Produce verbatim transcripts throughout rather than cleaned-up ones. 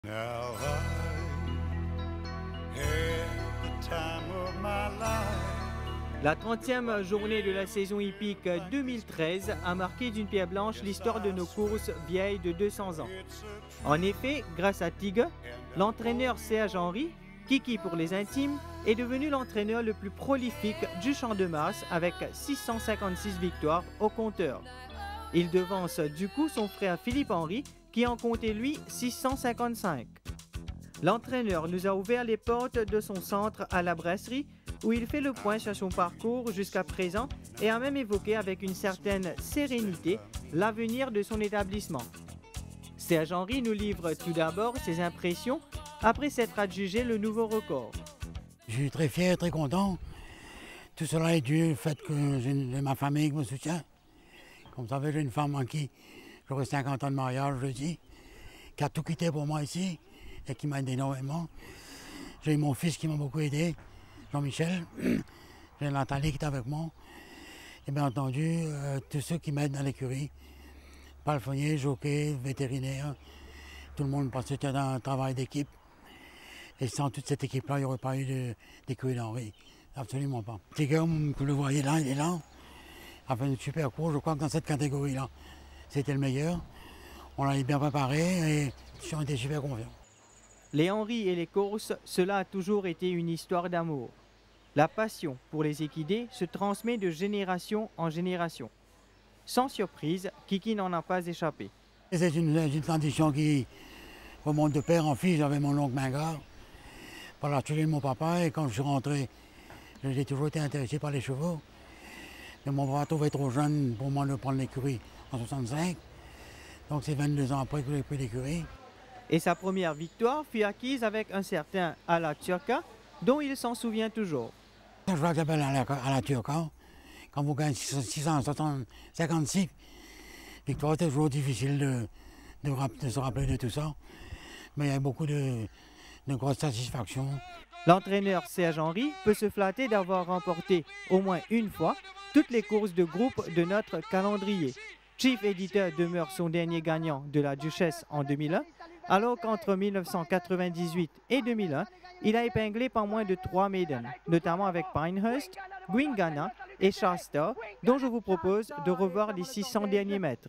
Now I had the time of my life. La trentième journée de la saison hippique deux mille treize a marqué d'une pierre blanche l'histoire de nos courses vieilles de deux cents ans. En effet, grâce à Tigre, l'entraîneur Serge Henry, Kiki pour les intimes, est devenu l'entraîneur le plus prolifique du champ de Mars avec six cent cinquante-six victoires au compteur. Il devance du coup son frère Philippe Henry qui en comptait lui six cent cinquante-cinq. L'entraîneur nous a ouvert les portes de son centre à la brasserie où il fait le point sur son parcours jusqu'à présent et a même évoqué avec une certaine sérénité l'avenir de son établissement. Serge Henry nous livre tout d'abord ses impressions après s'être adjugé le nouveau record. Je suis très fier, très content. Tout cela est dû au fait que j'ai ma famille qui me soutient. Comme vous savez, j'ai une femme en qui j'aurai cinquante ans de mariage jeudi, qui a tout quitté pour moi ici et qui m'aide énormément. J'ai mon fils qui m'a beaucoup aidé, Jean-Michel. J'ai Nathalie qui est avec moi. Et bien entendu, euh, tous ceux qui m'aident dans l'écurie. Palefrenier, jockey, vétérinaire, tout le monde parce que c'est un travail d'équipe. Et sans toute cette équipe-là, il n'y aurait pas eu d'écurie d'Henry. Absolument pas. Tigre, comme vous le voyez là, il est là. A fait une super course, je crois que dans cette catégorie-là, c'était le meilleur. On l'avait bien préparé et on était super confiants. Les Henry et les courses, cela a toujours été une histoire d'amour. La passion pour les équidés se transmet de génération en génération. Sans surprise, Kiki n'en a pas échappé. C'est une, une tradition qui remonte de père en fils. J'avais mon oncle Mingard, par la tuerie de mon papa, et quand je suis rentré, j'ai toujours été intéressé par les chevaux. Mais mon papa trouvait trop jeune pour moi de prendre l'écurie en soixante-cinq. Donc c'est vingt-deux ans après que j'ai pris l'écurie. Et sa première victoire fut acquise avec un certain Ala Turca, dont il s'en souvient toujours. Un cheval qui s'appelle Ala Turca, quand vous gagnez six cent cinquante-six victoires, c'est toujours difficile de, de, de se rappeler de tout ça. Mais il y a beaucoup de, de grosses satisfactions. L'entraîneur Serge Henry peut se flatter d'avoir remporté au moins une fois toutes les courses de groupe de notre calendrier. Chief Editor demeure son dernier gagnant de la Duchesse en deux mille un, alors qu'entre mille neuf cent quatre-vingt-dix-huit et deux mille un, il a épinglé pas moins de trois maidens, notamment avec Pinehurst, Gwingana et Shasta, dont je vous propose de revoir les six cents derniers mètres.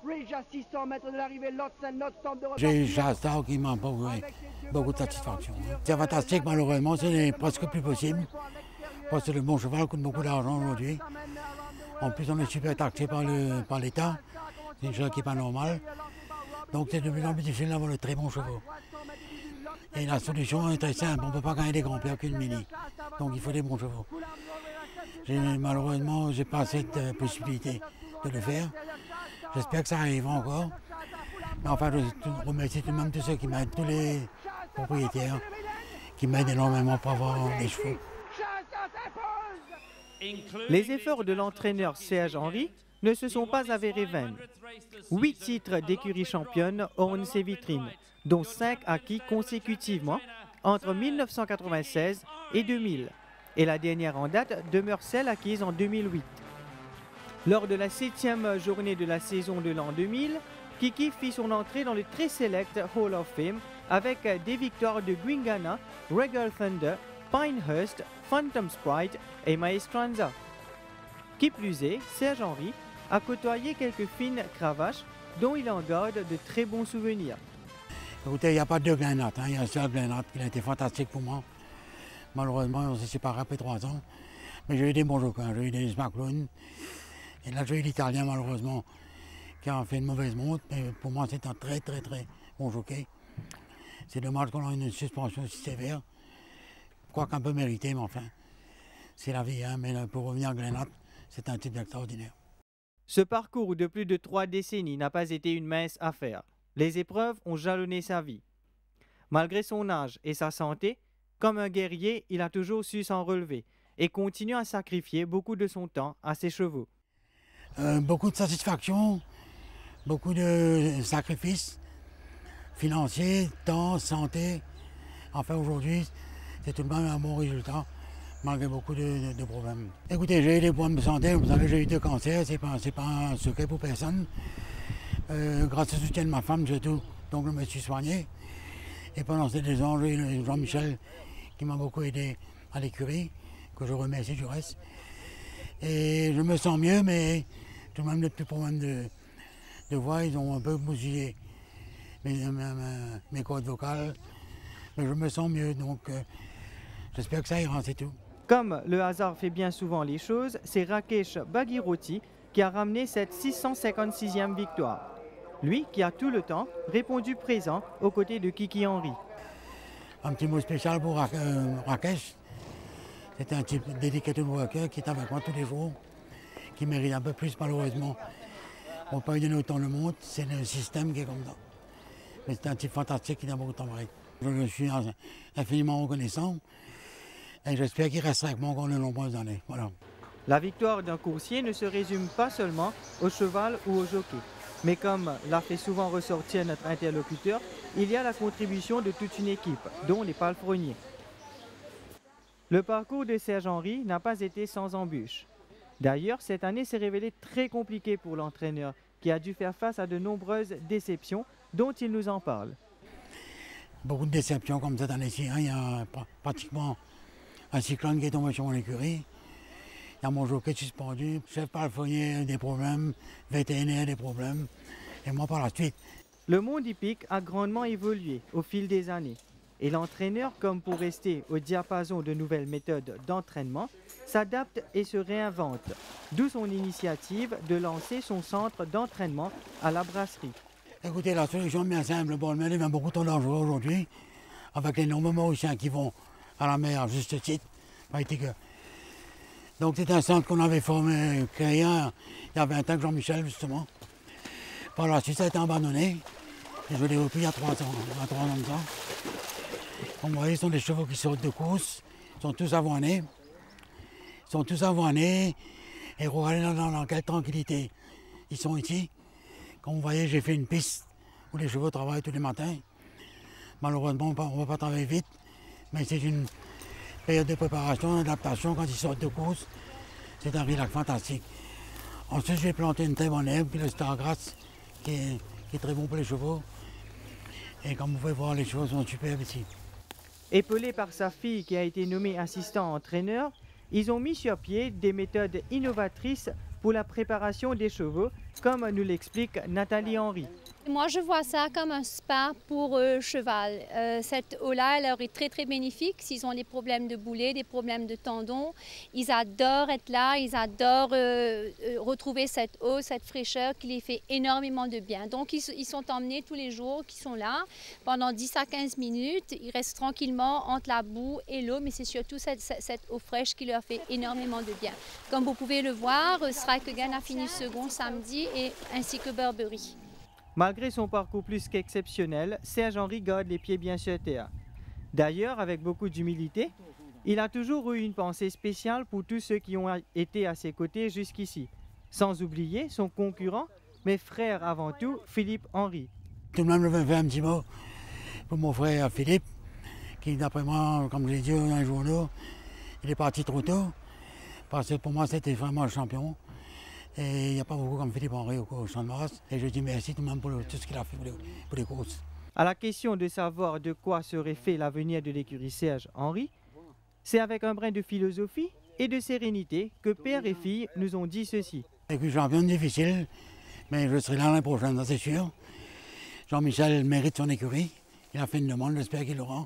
J'ai eu Shasta qui m'a procuré beaucoup de satisfaction. C'est fantastique, malheureusement, ce n'est presque plus possible. Parce que le bon cheval coûte beaucoup d'argent aujourd'hui. En plus, on est super taxé par l'État. C'est une chose qui n'est pas normale. Donc c'est de plus en plus difficile d'avoir de très bons chevaux. Et la solution est très simple, on ne peut pas gagner des grands prix qu'une mini. Donc il faut des bons chevaux. Malheureusement, je n'ai pas cette euh, possibilité de le faire. J'espère que ça arrivera encore. Mais enfin, je remercie tout de même tous ceux qui m'aident, tous les propriétaires qui m'aident énormément pour avoir des chevaux. Les efforts de l'entraîneur Serge Henry ne se sont pas avérés vains. Huit titres d'écurie championne ornent ses vitrines, dont cinq acquis consécutivement entre mille neuf cent quatre-vingt-seize et deux mille. Et la dernière en date demeure celle acquise en deux mille huit. Lors de la septième journée de la saison de l'an deux mille, Kiki fit son entrée dans le très select Hall of Fame avec des victoires de Gwingana, Regal Thunder, Pinehurst, Phantom Sprite et Maestranza. Qui plus est, Serge Henry a côtoyé quelques fines cravaches dont il en garde de très bons souvenirs. Écoutez, il n'y a pas deux Glenat, hein. Il y a un seul Glenat qui a été fantastique pour moi. Malheureusement, on s'est séparés après trois ans. Mais j'ai eu des bons jockeys, j'ai eu des McLoone. Et là, j'ai eu l'Italien, malheureusement, qui a fait une mauvaise montre. Mais pour moi, c'est un très, très, très bon jockey. C'est dommage qu'on ait une suspension si sévère. Je crois qu'un peu mérité, mais enfin, c'est la vie. Hein. Mais là, pour revenir à Glenat, c'est un type extraordinaire. Ce parcours de plus de trois décennies n'a pas été une mince affaire. Les épreuves ont jalonné sa vie. Malgré son âge et sa santé, comme un guerrier, il a toujours su s'en relever et continue à sacrifier beaucoup de son temps à ses chevaux. Euh, beaucoup de satisfaction, beaucoup de sacrifices financiers, temps, santé. Enfin, aujourd'hui, c'est tout de même un bon résultat, malgré beaucoup de, de, de problèmes. Écoutez, j'ai eu des problèmes de santé, vous savez, j'ai eu deux cancers, c'est pas, c'est pas un secret pour personne. Euh, grâce au soutien de ma femme, surtout, donc je me suis soigné. Et pendant ces deux ans, j'ai eu Jean-Michel qui m'a beaucoup aidé à l'écurie, que je remercie du reste. Et je me sens mieux, mais tout de même, les petits problèmes de, de voix, ils ont un peu bousillé mes, mes, mes cordes vocales. Mais je me sens mieux, donc euh, j'espère que ça ira, c'est tout. Comme le hasard fait bien souvent les choses, c'est Rakesh Bhagirathi qui a ramené cette six cent cinquante-sixième victoire. Lui qui a tout le temps répondu présent aux côtés de Kiki Henry. Un petit mot spécial pour Rakesh. C'est un type dedicated worker qui est avec moi tous les jours, qui mérite un peu plus malheureusement. On ne peut pas lui donner autant de monde, c'est le système qui est comme ça. Mais c'est un type fantastique qui n'a pas autant travaillé. Je suis infiniment reconnaissant et j'espère qu'il restera avec moi encore de nombreuses années. Voilà. La victoire d'un coursier ne se résume pas seulement au cheval ou au jockey. Mais comme l'a fait souvent ressortir notre interlocuteur, il y a la contribution de toute une équipe, dont les palefreniers. Le parcours de Serge Henry n'a pas été sans embûches. D'ailleurs, cette année s'est révélée très compliquée pour l'entraîneur, qui a dû faire face à de nombreuses déceptions dont il nous en parle. Beaucoup de déceptions comme cette année-ci. Hein. Il y a pratiquement un cyclone qui est tombé sur mon écurie. Il y a mon jockey suspendu, chef palefrenier des problèmes, vétérinaire des problèmes, et moi par la suite. Le monde hippique a grandement évolué au fil des années. Et l'entraîneur, comme pour rester au diapason de nouvelles méthodes d'entraînement, s'adapte et se réinvente. D'où son initiative de lancer son centre d'entraînement à la brasserie. Écoutez, la solution est bien simple. Bon, le il y a beaucoup trop dangereux aujourd'hui, avec les nombreux Mauriciens qui vont à la mer à juste titre. Donc c'est un centre qu'on avait formé, créé il y a vingt ans avec Jean-Michel justement. Par la suite, ça a été abandonné. Et je l'ai repris il y a trois ans, il y a trois ans de ça. Comme vous voyez, ce sont des chevaux qui sortent de course, ils sont tous avoinés. Ils sont tous avoinés. Et regardez dans, dans, dans quelle tranquillité ils sont ici. Comme vous voyez, j'ai fait une piste où les chevaux travaillent tous les matins. Malheureusement, on ne va pas travailler vite, mais c'est une période de préparation, d'adaptation quand ils sortent de course. C'est un relax fantastique. Ensuite, j'ai planté une très bonne herbe, puis le Stargrass, qui est, qui est très bon pour les chevaux. Et comme vous pouvez voir, les chevaux sont superbes ici. Épaulé par sa fille qui a été nommée assistant entraîneur, ils ont mis sur pied des méthodes innovatrices pour la préparation des chevaux, comme nous l'explique Nathalie Henry. Moi, je vois ça comme un spa pour euh, cheval. Euh, cette eau-là, elle leur est très, très bénéfique. S'ils ont des problèmes de boulets, des problèmes de tendons, ils adorent être là, ils adorent euh, retrouver cette eau, cette fraîcheur qui les fait énormément de bien. Donc, ils, ils sont emmenés tous les jours, qui sont là pendant dix à quinze minutes. Ils restent tranquillement entre la boue et l'eau, mais c'est surtout cette, cette eau fraîche qui leur fait énormément de bien. Comme vous pouvez le voir, Strikegan a fini second samedi, et, ainsi que Burberry. Malgré son parcours plus qu'exceptionnel, Serge Henry garde les pieds bien sur terre. D'ailleurs, avec beaucoup d'humilité, il a toujours eu une pensée spéciale pour tous ceux qui ont été à ses côtés jusqu'ici. Sans oublier son concurrent, mais frère avant tout, Philippe Henry. Tout de même, je vais faire un petit mot pour mon frère Philippe, qui d'après moi, comme je l'ai dit dans les journaux, il est parti trop tôt, parce que pour moi, c'était vraiment le champion. Et il n'y a pas beaucoup comme Philippe Henry au Champ de Mars. Et je dis merci tout le monde pour le, tout ce qu'il a fait pour les, pour les courses. À la question de savoir de quoi serait fait l'avenir de l'écurie Serge Henry, c'est avec un brin de philosophie et de sérénité que père et fille nous ont dit ceci. L'écurie champion difficile, mais je serai là l'année prochaine, ça c'est sûr. Jean-Michel mérite son écurie. Il a fait une demande, j'espère qu'il l'aura.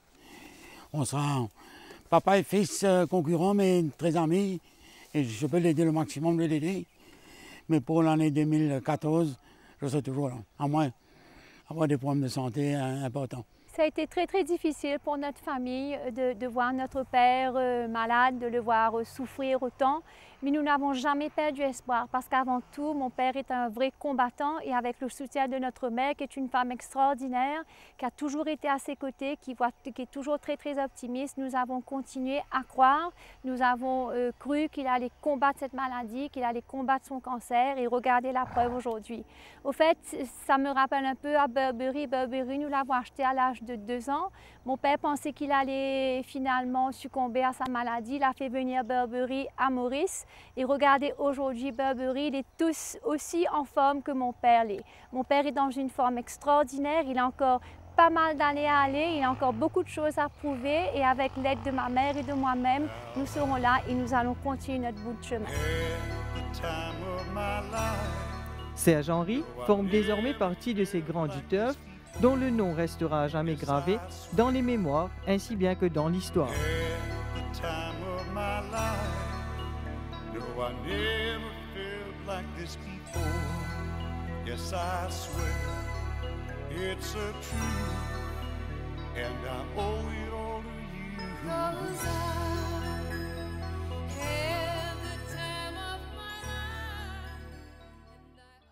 On sera papa et fils concurrents, mais très amis. Et je peux l'aider le maximum de l'aider. Mais pour l'année deux mille quatorze, je serai toujours là, à moins d'avoir des problèmes de santé importants. Ça a été très, très difficile pour notre famille de, de voir notre père euh, malade, de le voir euh, souffrir autant. Mais nous n'avons jamais perdu espoir parce qu'avant tout, mon père est un vrai combattant et avec le soutien de notre mère, qui est une femme extraordinaire, qui a toujours été à ses côtés, qui, voit, qui est toujours très, très optimiste, nous avons continué à croire. Nous avons euh, cru qu'il allait combattre cette maladie, qu'il allait combattre son cancer et regarder la preuve aujourd'hui. Au fait, ça me rappelle un peu à Burberry. Burberry, nous l'avons acheté à l'âge de deux ans. Mon père pensait qu'il allait finalement succomber à sa maladie. Il a fait venir Burberry à Maurice. Et regardez, aujourd'hui, Burberry, il est tous aussi en forme que mon père l'est. Mon père est dans une forme extraordinaire. Il est encore pas mal d'années à aller, il y a encore beaucoup de choses à prouver et avec l'aide de ma mère et de moi-même, nous serons là et nous allons continuer notre bout de chemin. Serge Henry forme désormais partie de ces grands du turf dont le nom restera à jamais gravé dans les mémoires ainsi bien que dans l'histoire. Yes, I swear it's a truth, and I owe it all to you. 'Cause I